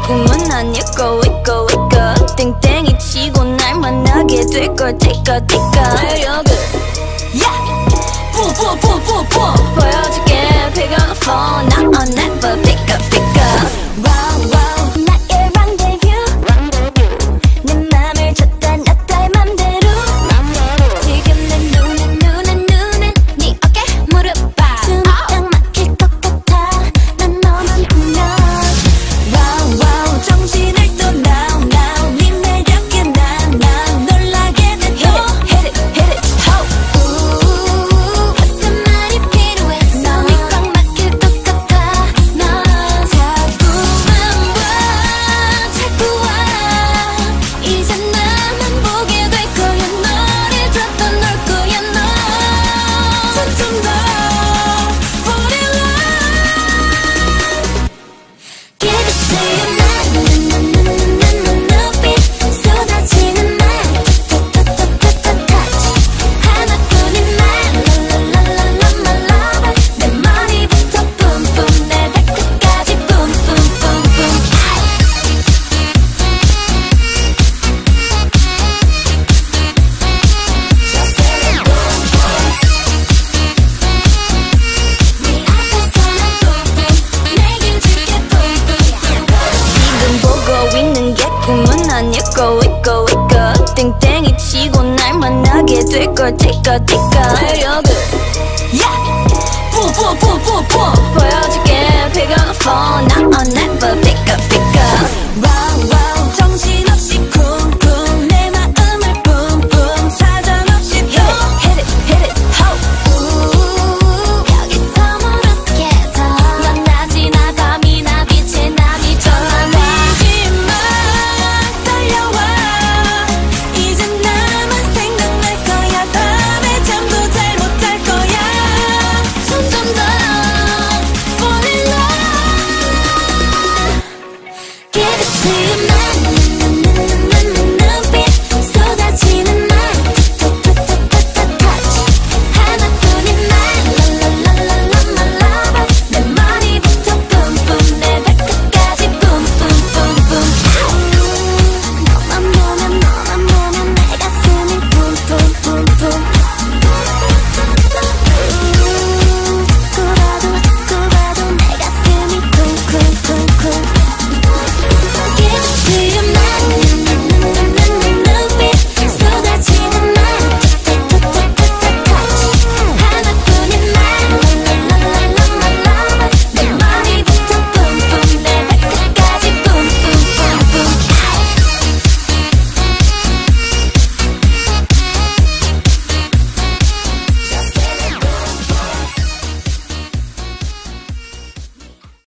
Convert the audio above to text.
꿈은 아닐까 있고 땡땡이 치고 날 만나게 될걸 티까 매력을 보여줄게 pick up the phone now or never pick up wow wow 나의 rendezvous 내 맘을 줬다 놨다 맘대로 지금 내 눈엔 네 어깨 무릎 봐 숨이 딱 막힐 것 같아 난 너만 보면 wow wow 정신을 또 now 네 매력에 난 놀라게 돼 hit it ho 무슨 말이 필요해 숨이 꽉 막힐 것 같아 너 자꾸 와 이제 나만 보게 될 거야 너를 줬던 널 거야 너 점점 더 fall in love Give it to you 눈빛 쏟아지는 말 touch 하나뿐인 말 my lover 내 머리부터 boom 내 발끝까지 boom 네 앞에서는 내게 줄게 지금 보고 있는 게 꿈은 아닐까 있고 땡땡이 치고 날 만나게 될걸 티까 매력을 보여줄게 pick up the phone now or never pick up wow wow 정신없이 쿵쿵 내 마음을 boom 사정없이 hit it ho 여기서 무릎게 넌 낮이나 밤이나 빛의 남이 전화지마 달려와 이제 나만 생각날 거야 밤에 잠도 잘 못 잘 거야 점점 더 fall in love Give it to you now